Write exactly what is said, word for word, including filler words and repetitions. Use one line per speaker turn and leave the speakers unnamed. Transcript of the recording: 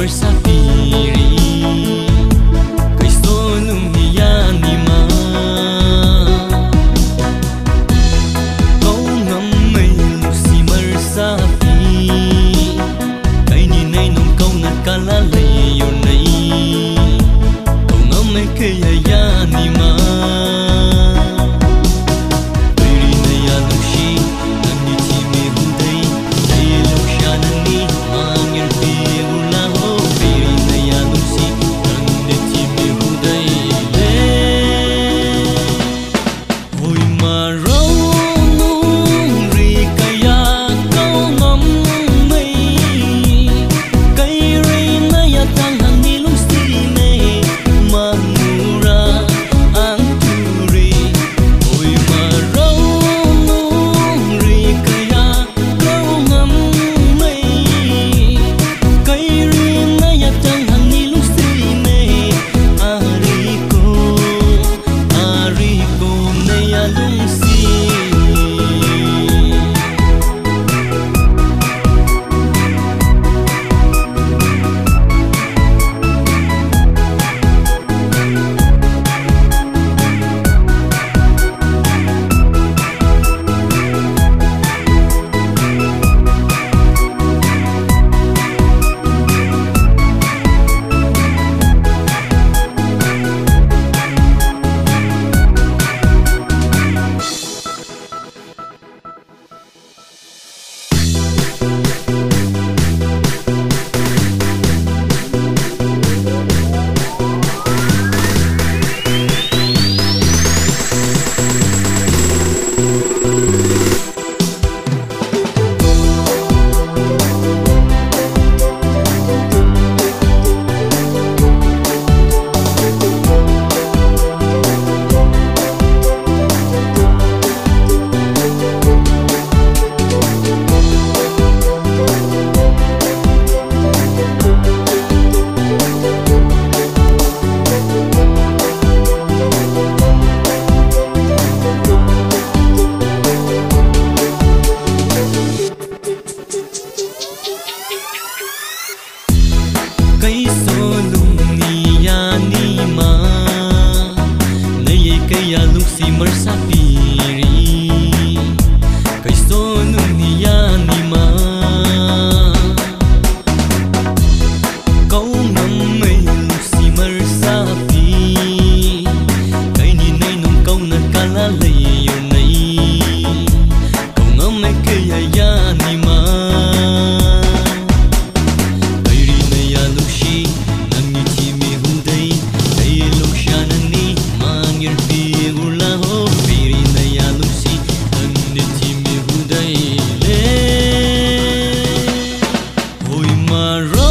sapiri kai sonum yani ma kau ngam mai lu si mar sapi kai ni nei nong kau ngat kala lei yo nei kau ngam mai ke ya yani ma kai solum ni yani ma nei kai ya lu si mar sapiri kai solum ni yani ma kau ngam mai lu si mar sapi kai ni nei nong kau na kala lei yo nei kau ngam mai kai ya yani ma
Tomorrow